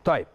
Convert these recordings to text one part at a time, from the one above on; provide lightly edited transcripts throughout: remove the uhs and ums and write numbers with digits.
طيب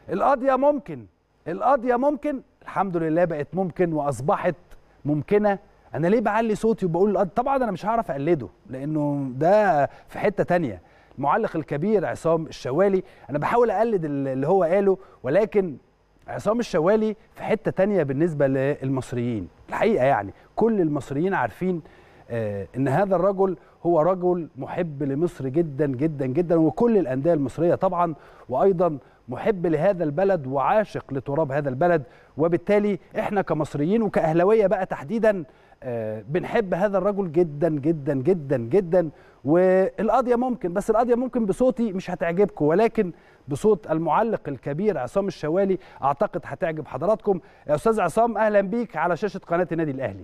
القضيه ممكن الحمد لله بقت ممكن واصبحت ممكنه. انا ليه بعلي صوتي وبقول طبعا انا مش هعرف اقلده لانه ده في حته تانية. المعلق الكبير عصام الشوالي انا بحاول اقلد اللي هو قاله، ولكن عصام الشوالي في حته تانية بالنسبه للمصريين الحقيقه. يعني كل المصريين عارفين ان هذا الرجل هو رجل محب لمصر جدا جدا جدا، وكل الانديه المصريه طبعا، وايضا محب لهذا البلد وعاشق لتراب هذا البلد. وبالتالي احنا كمصريين وكاهلاويه بقى تحديدا بنحب هذا الرجل جدا جدا جدا جدا. والقضيه ممكن، بس القضيه ممكن بصوتي مش هتعجبكم، ولكن بصوت المعلق الكبير عصام الشوالي اعتقد هتعجب حضراتكم. يا استاذ عصام اهلا بيك على شاشه قناه النادي الاهلي.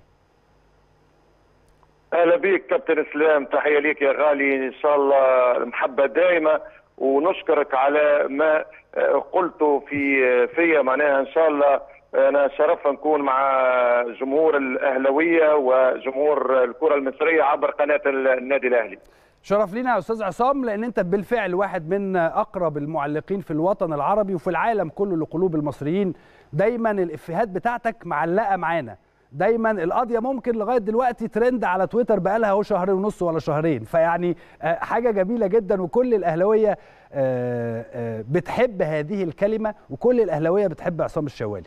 اهلا بيك كابتن اسلام، تحيه ليك يا غالي، ان شاء الله المحبه دائمه، ونشكرك على ما قلته في معناها. ان شاء الله انا شرف نكون مع جمهور الاهلاويه وجمهور الكره المصريه عبر قناه النادي الاهلي. شرف لينا يا استاذ عصام، لان انت بالفعل واحد من اقرب المعلقين في الوطن العربي وفي العالم كله لقلوب المصريين. دايما الافيهات بتاعتك معلقه معانا، دايما القضيه ممكن لغايه دلوقتي ترند على تويتر بقالها اهو شهر ونص ولا شهرين، فيعني حاجه جميله جدا. وكل الاهلاويه بتحب هذه الكلمه، وكل الاهلاويه بتحب عصام الشوالي.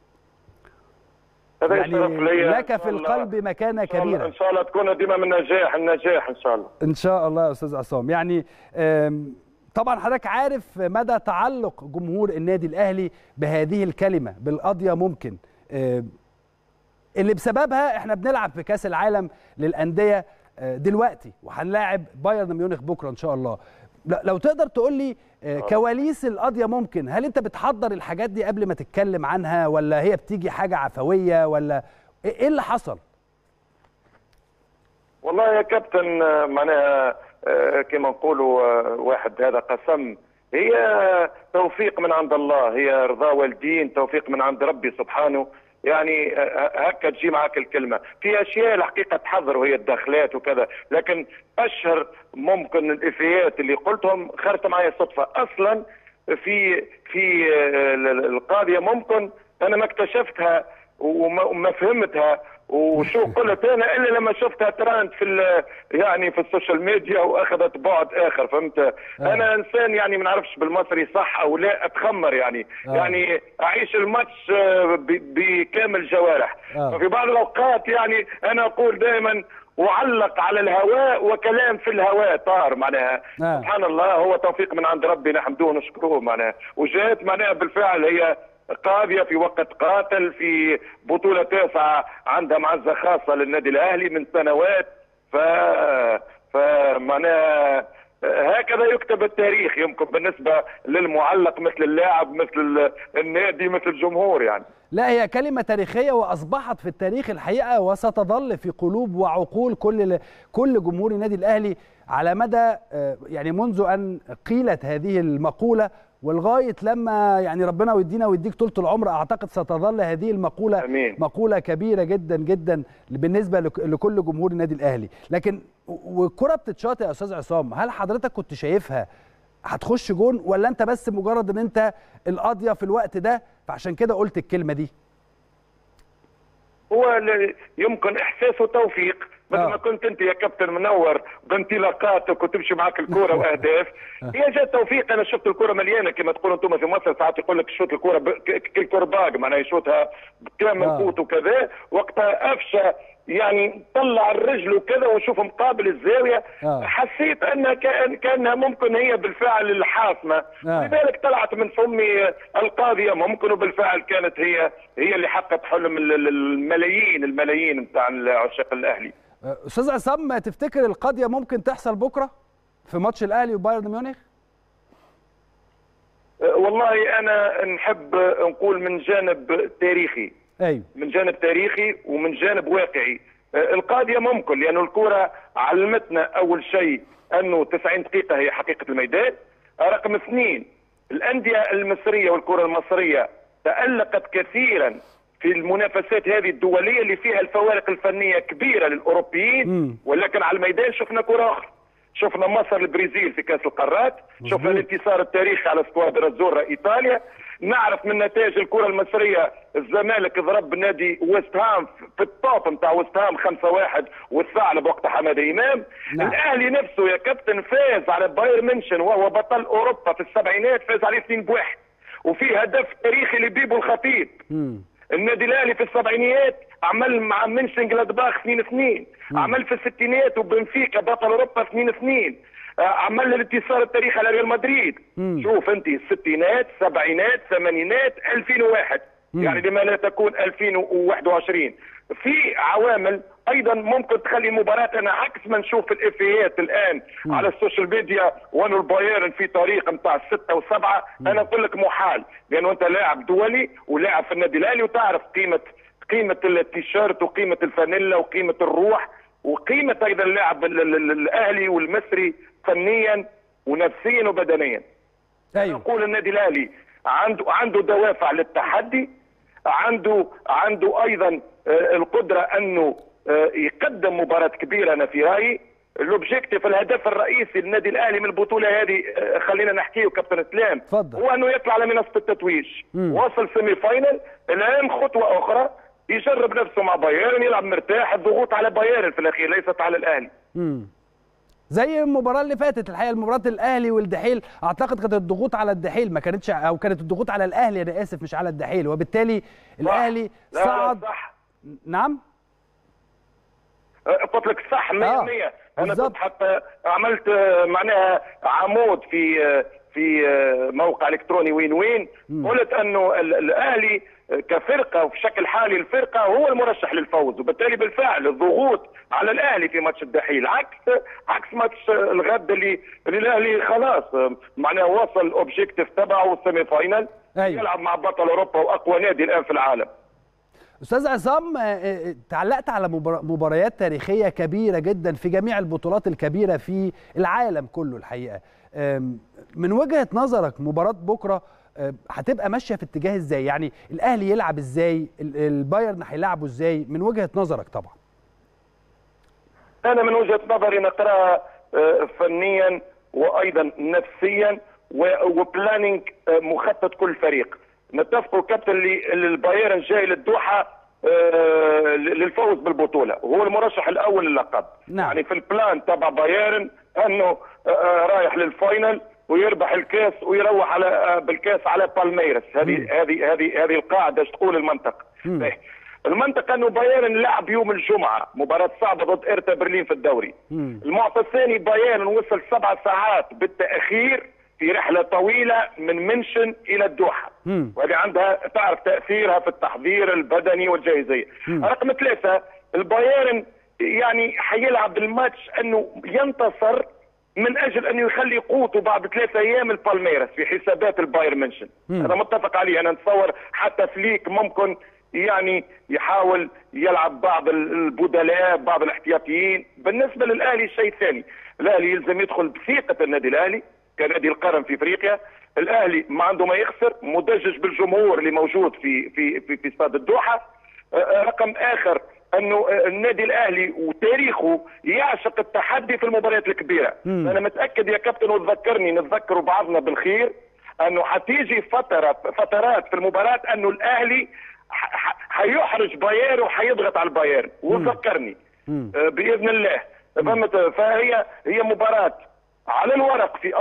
يعني لك في القلب مكانه كبيره. ان شاء الله تكون ديما من النجاح ان شاء الله. ان شاء الله يا استاذ عصام. يعني طبعا حضرتك عارف مدى تعلق جمهور النادي الاهلي بهذه الكلمه بالقضيه ممكن، اللي بسببها احنا بنلعب في كاس العالم للانديه دلوقتي، وهنلاعب بايرن ميونخ بكره ان شاء الله. لو تقدر تقول لي كواليس القضيه ممكن، هل انت بتحضر الحاجات دي قبل ما تتكلم عنها، ولا هي بتيجي حاجه عفويه، ولا ايه اللي حصل؟ والله يا كابتن معناها كما نقولوا واحد هذا قسم، هي توفيق من عند الله، هي رضا والدين، توفيق من عند ربي سبحانه. يعني هكا تجي معك الكلمه. في اشياء الحقيقه تحضر وهي الداخلات وكذا، لكن اشهر ممكن الافيات اللي قلتهم خرجت معايا صدفه. اصلا في القضيه ممكن انا ما اكتشفتها وما فهمتها وشو قلت انا الا لما شفتها تراند يعني في السوشيال ميديا واخذت بعد اخر، فهمت؟ انا انسان يعني ما نعرفش بالمصري صح او لا، اتخمر يعني يعني اعيش الماتش بكامل جوارح. ففي بعض الاوقات يعني انا اقول دائما وعلق على الهواء وكلام في الهواء طار معناها. سبحان الله، هو توفيق من عند ربي نحمدوه ونشكروه معناها. وجاءت معناها بالفعل هي قاضية في وقت قاتل في بطولة تاسعة عندها معزة خاصة للنادي الأهلي من سنوات. فمعناها هكذا يكتب التاريخ يمكن بالنسبة للمعلق مثل اللاعب مثل النادي مثل الجمهور يعني. لا، هي كلمة تاريخية وأصبحت في التاريخ الحقيقة، وستظل في قلوب وعقول كل جمهور النادي الأهلي على مدى يعني منذ أن قيلت هذه المقولة ولغايه لما يعني ربنا يدينا ويديك طولة العمر. اعتقد ستظل هذه المقوله أمين. مقوله كبيره جدا جدا بالنسبه لكل جمهور النادي الاهلي. لكن والكره بتتشاط يا استاذ عصام، هل حضرتك كنت شايفها هتخش جون، ولا انت بس مجرد ان انت القاضيه في الوقت ده فعشان كده قلت الكلمه دي؟ هو يمكن احساسه توفيق، مثل ما كنت انت يا كابتن منور بانطلاقاتك وتمشي معك الكوره واهداف. هي جات توفيق. انا شفت الكوره مليانه كما تقولوا انتم في مصر، ساعات يقول لك شوط الكوره كالكرباج، معناها يشوطها كامل قوت وكذا. وقتها افشى يعني طلع الرجل وكذا وشوف مقابل الزاويه. حسيت انها كانها ممكن هي بالفعل الحاسمه، لذلك طلعت من فمي القاضيه ممكن، وبالفعل كانت هي اللي حققت حلم الملايين نتاع عشاق الاهلي. استاذ عصام، تفتكر القضيه ممكن تحصل بكره في ماتش الاهلي وبايرن ميونخ؟ والله انا نحب نقول من جانب تاريخي. أيوة. من جانب تاريخي ومن جانب واقعي. القضيه ممكن، لانه الكره علمتنا اول شيء انه 90 دقيقه هي حقيقه الميدان. رقم 2، الانديه المصريه والكره المصريه تألقت كثيرا في المنافسات هذه الدوليه اللي فيها الفوارق الفنيه كبيره للاوروبيين، ولكن على الميدان شفنا كره اخرى. شفنا مصر البرازيل في كاس القارات، شفنا الانتصار التاريخي على سكوادرا الزورة ايطاليا. نعرف من نتائج الكره المصريه الزمالك ضرب نادي ويست هام في الطوب نتاع ويست هام 5-1 والثعلب وقت حماده امام. نعم. الاهلي نفسه يا كابتن فاز على بايرن ميونخ وهو بطل اوروبا في السبعينات، فاز عليه 2-1 وفي هدف تاريخي لبيبو الخطيب. النادي الاهلي في السبعينيات عمل مع منشن جلادباخ 2-2، عمل في الستينات وبنفيكا بطل اوروبا 2-2، عمل الانتصار التاريخي على ريال مدريد. شوف انت الستينات، سبعينات، ثمانينات، 2001، يعني لما لا تكون 2021. في عوامل ايضا ممكن تخلي المباراه، انا عكس ما نشوف في الافيات الان على السوشيال ميديا وانه البايرن في طريق نتاع 6 و7، انا نقول لك محال، لانه انت لاعب دولي ولاعب في النادي الاهلي وتعرف قيمه التيشيرت وقيمه الفانيلا وقيمه الروح وقيمه ايضا اللاعب الاهلي والمصري فنيا ونفسيا وبدنيا. ايوه. نقول النادي الاهلي عنده دوافع للتحدي، عنده ايضا القدره انه يقدم مباراه كبيره. انا في رايي الاوبجيكتيف الهدف الرئيسي للنادي الاهلي من البطوله هذه، خلينا نحكيه كابتن اسلام، هو انه يطلع على منصه التتويج. وصل سيمي فاينل، الان خطوه اخرى يجرب نفسه مع بايرن، يلعب مرتاح، الضغوط على بايرن في الاخير ليست على الاهلي. زي المباراه اللي فاتت الحقيقه، مباراه الاهلي والدحيل، اعتقد كانت الضغوط على الدحيل، ما كانتش، او كانت الضغوط على الاهلي، انا اسف، مش على الدحيل، وبالتالي الاهلي صعد. صح. نعم قلت لك صح 100%. انا كنت حتى عملت معناها عمود في موقع الكتروني وين قلت انه الاهلي كفرقه وفي شكل حالي الفرقه هو المرشح للفوز، وبالتالي بالفعل الضغوط على الاهلي في ماتش الدحيل عكس ماتش الغد اللي الاهلي خلاص معناها وصل الاوبجيكتيف تبعه السيمي فاينل. أيوة. يلعب مع بطل اوروبا واقوى نادي الان في العالم. استاذ عصام، تعلقت على مباريات تاريخيه كبيره جدا في جميع البطولات الكبيره في العالم كله الحقيقه. من وجهه نظرك مباراه بكره هتبقى ماشيه في اتجاه ازاي؟ يعني الاهلي يلعب ازاي؟ البايرن هيلعبوا ازاي من وجهه نظرك؟ طبعا انا من وجهه نظري نقراها فنيا وايضا نفسيا وبلاننج، مخطط كل فريق. نتفقوا كابتن البايرن جاي للدوحه للفوز بالبطوله، وهو المرشح الاول للقب. نعم. يعني في البلان تبع بايرن انه رايح للفاينل ويربح الكاس ويروح بالكاس على بالميرس. هذه القاعده تقول المنطق. المنطق انه بايرن لعب يوم الجمعه مباراه صعبه ضد إرتا برلين في الدوري. المعطى الثاني بايرن وصل 7 ساعات بالتاخير في رحله طويله من منشن الى الدوحه، وهذه عندها تعرف تاثيرها في التحضير البدني والجاهزيه. رقم 3 البايرن يعني حيلعب الماتش انه ينتصر من اجل انه يخلي قوته بعد 3 ايام البالميراس في حسابات البايرن ميونخ. هذا متفق عليه. انا نتصور حتى فليك ممكن يعني يحاول يلعب بعض البدلاء، بعض الاحتياطيين. بالنسبه للاهلي شيء ثاني، الاهلي يلزم يدخل بثقه النادي الاهلي كنادي القرن في افريقيا. الاهلي ما عنده ما يخسر، مدجج بالجمهور اللي موجود في استاد الدوحه. رقم اخر انه النادي الاهلي وتاريخه يعشق التحدي في المباريات الكبيره. انا متاكد يا كابتن وتذكرني نتذكروا بعضنا بالخير انه حتيجي فترات في المباراه انه الاهلي حيحرج بايرن وحيضغط على البايرن، وتذكرني باذن الله. فهمت؟ فهي مباراه على الورق في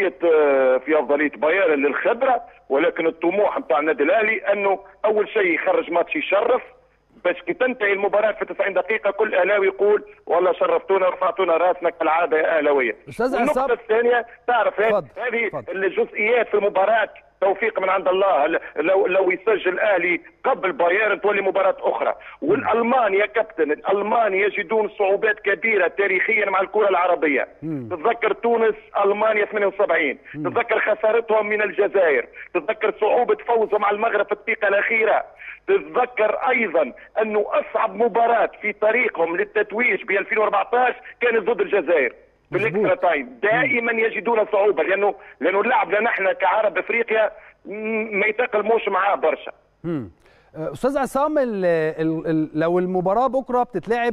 افضليه بايرن للخبره، ولكن الطموح نتاع النادي الاهلي انه اول شيء يخرج ماتش يشرف، باش كي تنتهي المباراه في 90 دقيقه كل اهلاوي يقول والله شرفتونا ورفعتونا راسنا كالعاده يا اهلاويه. النقطه الثانيه تعرف هذه الجزئيات في المباراه توفيق من عند الله. لو يسجل الاهلي قبل بايرن تولي مباراه اخرى. والالمان يا كابتن، الالمان يجدون صعوبات كبيره تاريخيا مع الكره العربيه. تتذكر تونس المانيا 78، تتذكر خسارتهم من الجزائر، تتذكر صعوبه فوزهم على المغرب في الدقيقه الاخيره، تتذكر ايضا انه اصعب مباراه في طريقهم للتتويج ب 2014 كانت ضد الجزائر في الاكسترا تايم. دائما يجدون صعوبه لانه اللعب لنا احنا كعرب افريقيا ما يتاقلموش معاه برشا. استاذ عصام، لو المباراه بكره بتتلعب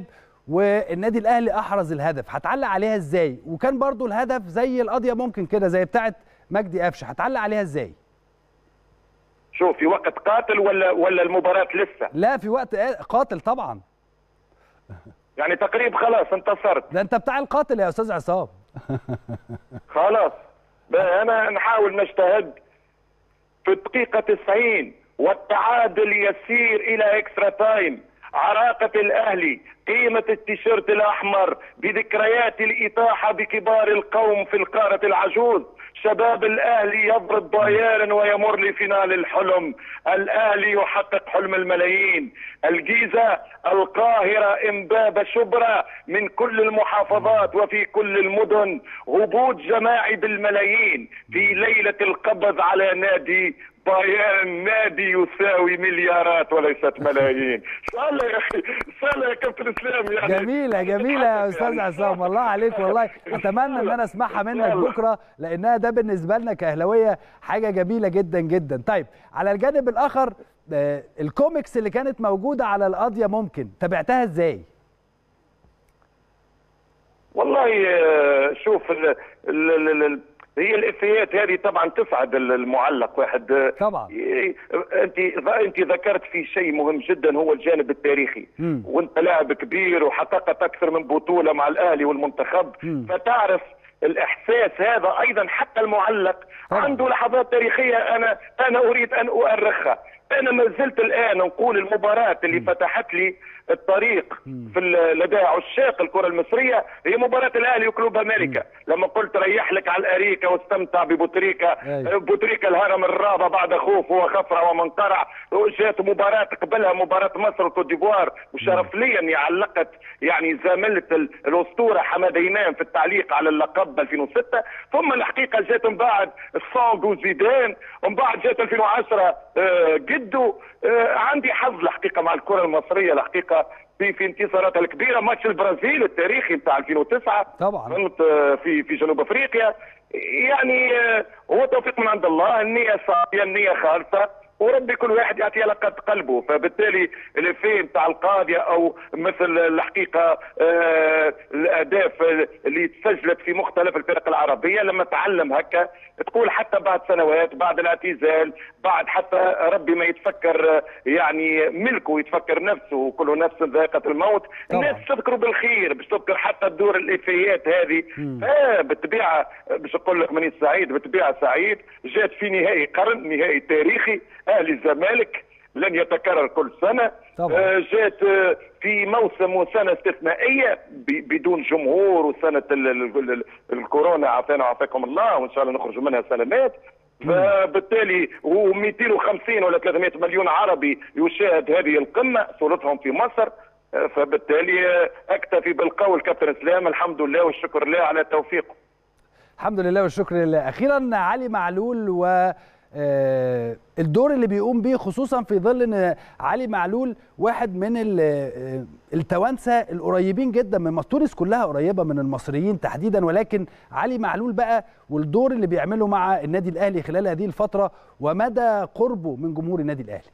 والنادي الاهلي احرز الهدف، هتعلق عليها ازاي؟ وكان برضو الهدف زي القضيه ممكن كده زي بتاعه مجدي قفشه، هتعلق عليها ازاي؟ شوف في وقت قاتل ولا المباراة لسه؟ لا في وقت قاتل طبعا. يعني تقريبا خلاص انتصرت. ده انت بتاع القاتل يا استاذ عصام. خلاص انا نحاول نجتهد في الدقيقة 90 والتعادل يسير الى اكسترا تايم. عراقة الاهلي، قيمة التيشيرت الاحمر بذكريات الاطاحة بكبار القوم في القارة العجوز. شباب الاهلي يضرب بايرن ويمر لفينال الحلم. الاهلي يحقق حلم الملايين. الجيزة، القاهرة، امبابة، شبرا، من كل المحافظات وفي كل المدن هبوط جماعي بالملايين في ليلة القبض على نادي بايرن، نادي يساوي مليارات وليست ملايين. صالة يا اخي، صالة يا كابتن اسلام. يعني جميله يا استاذ عصام، والله عليك والله. اتمنى ان انا اسمعها منك بكره، لانها ده بالنسبه لنا كاهلاويه حاجه جميله جدا جدا. طيب على الجانب الاخر الكوميكس اللي كانت موجوده على القضيه ممكن تابعتها ازاي؟ والله شوف هي الافيات هذه طبعا تسعد المعلق واحد طبعا. انت ذكرت في شيء مهم جدا هو الجانب التاريخي. وانت لاعب كبير وحققت اكثر من بطوله مع الاهلي والمنتخب، فتعرف الاحساس هذا. ايضا حتى المعلق عنده لحظات تاريخيه انا اريد ان اؤرخها. انا ما زلت الان نقول المباراه اللي فتحت لي الطريق في لدى عشاق الكره المصريه هي مباراه الاهلي وكلوب امريكا. لما قلت ريح لك على الاريكه واستمتع ببوتريكا. بوتريكا الهرم الرابع بعد خوف وخفره ومنقرع. جات مباراه قبلها مباراه مصر وكوت ديفوار، وشرف لي اني علقت يعني زميلة الاسطوره حماده امام في التعليق على اللقب 2006. ثم الحقيقه جات من بعد الصونغ وزيدان، ومن بعد جات 2010 جدو. عندي حظ الحقيقه مع الكره المصريه الحقيقه في انتصاراتها الكبيره. ماتش البرازيل التاريخي بتاع 2009 طبعا في جنوب افريقيا. يعني هو توفيق من عند الله، النيه صافيه، النيه خالصه، وربي كل واحد يعطي على قد قلبه. فبالتالي الافيه بتاع القاضيه او مثل الحقيقه الاهداف اللي تسجلت في مختلف الفرق العربيه لما تعلم هكا تقول حتى بعد سنوات، بعد الاعتزال، بعد حتى ربي ما يتفكر يعني ملكه ويتفكر نفسه وكله نفس ذائقه الموت. الناس تذكره بالخير، باش تذكر حتى الدور الافيات هذه. بالطبيعه باش نقول لك ماني سعيد، بالطبيعه سعيد. جات في نهائي قرن، نهائي تاريخي، اهلي الزمالك لن يتكرر كل سنه. جات في موسم وسنه استثنائيه بدون جمهور، وسنه الكورونا عافانا وعافاكم الله، وان شاء الله نخرج منها سلامات. فبالتالي و250 ولا 300 مليون عربي يشاهد هذه القمه صورتهم في مصر. فبالتالي اكتفي بالقول كابتن اسلام، الحمد لله والشكر لله على توفيقه. الحمد لله والشكر لله. اخيرا علي معلول و الدور اللي بيقوم بيه، خصوصا في ظل ان علي معلول واحد من التوانسه القريبين جدا من مصر. تونس كلها قريبه من المصريين تحديدا، ولكن علي معلول بقى والدور اللي بيعمله مع النادي الاهلي خلال هذه الفتره ومدى قربه من جمهور النادي الاهلي.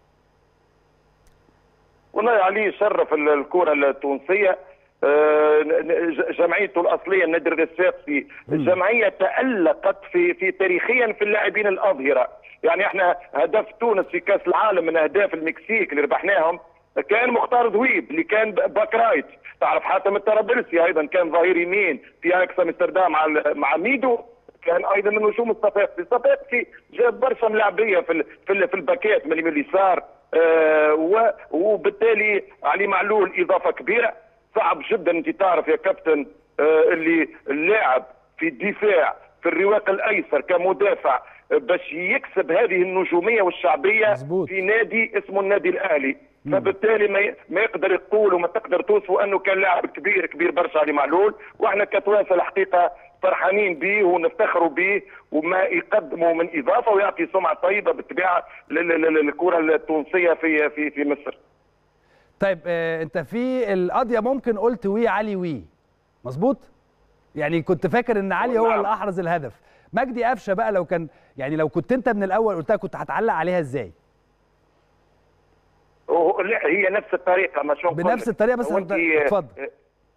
والله علي شرف الكره التونسيه. جمعيته الاصليه النادي الرصاصي جمعيه تالقت في تاريخيا في اللاعبين الاظهره. يعني احنا هدف تونس في كاس العالم من اهداف المكسيك اللي ربحناهم كان مختار ذويب اللي كان باك رايت. تعرف حاتم الطرابلسي ايضا كان ظهير يمين في اياكس امستردام مع ميدو، كان ايضا من نجوم الصفاقسي جاب برشا ملاعبيه في الباكات من اليمين اليسار. وبالتالي علي معلول اضافه كبيره. صعب جدا انت تعرف يا كابتن اللي اللاعب في الدفاع في الرواق الايسر كمدافع باش يكسب هذه النجوميه والشعبيه مزبوط. في نادي اسمه النادي الاهلي. فبالتالي ما يقدر يقول وما تقدر توصفه انه كان لاعب كبير برشا علي معلول. واحنا كتوانسه الحقيقه فرحانين به ونفتخروا به وما يقدمه من اضافه، ويعطي سمعه طيبه بالطبيعه للكره التونسيه في مصر. طيب انت في القضيه ممكن قلت وي علي وي مظبوط؟ يعني كنت فاكر ان علي هو اللي احرز الهدف. مجدي قفشه بقى لو كان يعني لو كنت انت من الاول قلتها كنت هتعلق عليها ازاي؟ لا هي نفس الطريقه، مش بنفس الطريقه بس اتفضل.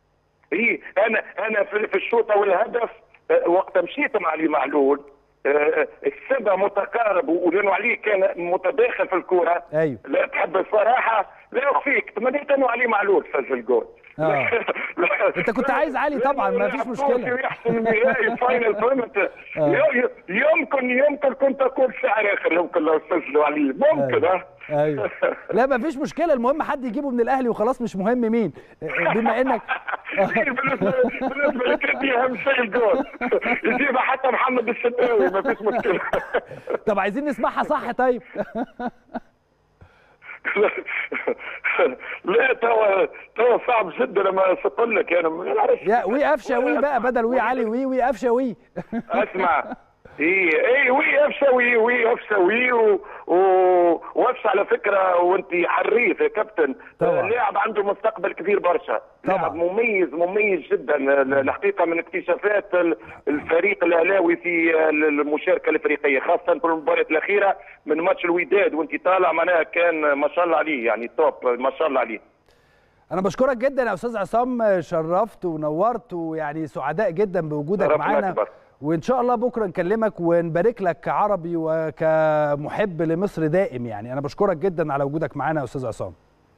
اي انا في الشوطه والهدف وقت مشيت مع علي معلول السبع متقارب ولانه علي كان متداخل في الكره. ايوه لا تحب الصراحه لا اخفيك تمنيت انه علي معلول فاز الجول. انت كنت عايز علي طبعا ما فيش مشكله. يحسن النهائي فاينل فهمت. يمكن كنت اقول شعر اخر يمكن لو استاذ علي ممكن. ايوه لا ما فيش مشكله، المهم حد يجيبه من الاهلي وخلاص مش مهم مين بما انك بالنسبه لك دي اهم شيء الجول يجيبها حتى محمد الشناوي ما فيش مشكله. طب عايزين نسمعها صح طيب. لا توا صعب جدا لما اقول لك يعني يا وي قفشه وي بقى بدل وي علي وي قفشه وي. اسمع اي وي قفشه وي قفشه وي وقفشه على فكره وانت حريف يا كابتن. لاعب عنده مستقبل كبير برشا، لاعب مميز جدا الحقيقه من اكتشافات الفريق الاهلاوي في المشاركه الافريقيه خاصه في المباراه الاخيره من ماتش الوداد وانت طالع معناها كان ما شاء الله عليه يعني توب ما شاء الله عليه. أنا بشكرك جدا يا أستاذ عصام، شرفت ونورت ويعني سعداء جدا بوجودك معانا، وإن شاء الله بكرة نكلمك ونبارك لك كعربي وكمحب لمصر دائم. يعني أنا بشكرك جدا على وجودك معانا يا أستاذ عصام.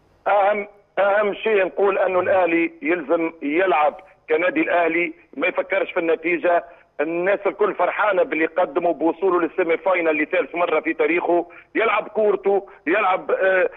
أهم شيء نقول أنه الأهلي يلزم يلعب كنادي الأهلي، ما يفكرش في النتيجة. الناس الكل فرحانه باللي قدموا بوصوله للسيمي فاينل لثالث مره في تاريخه، يلعب كورته، يلعب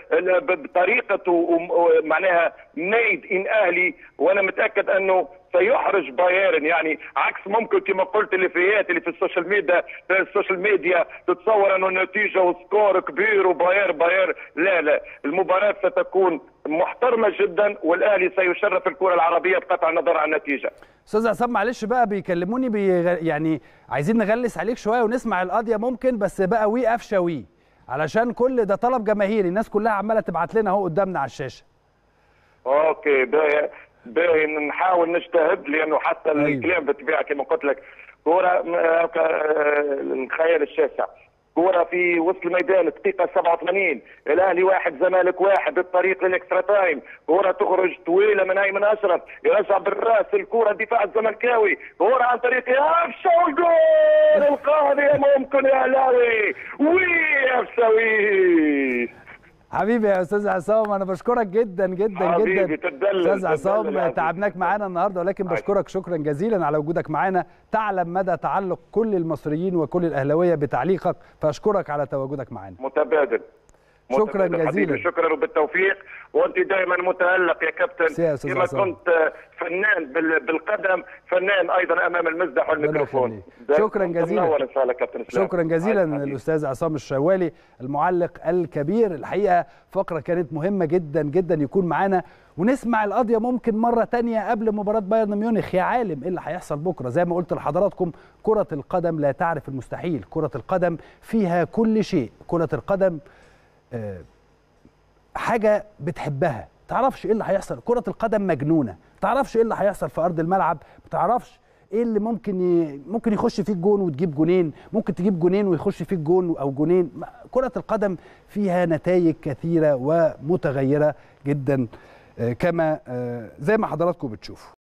بطريقته معناها ميد ان اهلي، وانا متاكد انه سيحرج بايرن. يعني عكس ممكن كما قلت الافيات اللي في السوشيال ميديا تتصور انه النتيجه وسكور كبير وباير لا المباراه ستكون محترمه جدا والاهلي سيشرف الكره العربيه بقطع النظر عن النتيجه. استاذ عصام معلش بقى بيكلموني يعني عايزين نغلس عليك شويه ونسمع القضيه ممكن، بس بقى وي قفشه وي علشان كل ده طلب جماهيري، الناس كلها عماله تبعت لنا اهو قدامنا على الشاشه. اوكي باين نحاول نجتهد لانه حتى الكلام بالطبيعه كما قلت لك كوره الخيال الشاسع، كوره في وسط الميدان دقيقه 87 الاهلي 1 زمالك 1 بالطريق للاكسترا تايم، كوره تخرج طويله من ايمن اشرف يرجع بالراس الكوره الدفاع الزملكاوي، كوره عن طريق قفشه والجول القاضي ممكن يا اهلاوي وي قفشه وي. حبيبي يا استاذ عصام انا بشكرك جدا جدا جدا. استاذ عصام تعبناك معانا النهارده ولكن بشكرك شكرا جزيلا على وجودك معانا، تعلم مدى تعلق كل المصريين وكل الاهلاويه بتعليقك، فاشكرك على تواجدك معانا. متبادل. شكرا جزيلا. شكرا وبالتوفيق، وانت دائما متالق يا كابتن كما كنت فنان بالقدم فنان ايضا امام المزدح والميكروفون. شكرا جزيلا. شكرا جزيلا الاستاذ عصام الشوالي المعلق الكبير. الحقيقه فقره كانت مهمه جدا جدا يكون معانا ونسمع القضيه ممكن مره ثانيه قبل مباراه بايرن ميونخ. يا عالم ايه اللي هيحصل بكره. زي ما قلت لحضراتكم كره القدم لا تعرف المستحيل، كره القدم فيها كل شيء، كره القدم حاجه بتحبها، تعرفش ايه اللي هيحصل. كره القدم مجنونه، تعرفش ايه اللي هيحصل في ارض الملعب، تعرفش ايه اللي ممكن يخش فيك جون وتجيب جونين، ممكن تجيب جونين ويخش فيك جون او جونين. كره القدم فيها نتائج كثيره ومتغيره جدا كما زي ما حضراتكم بتشوفوا.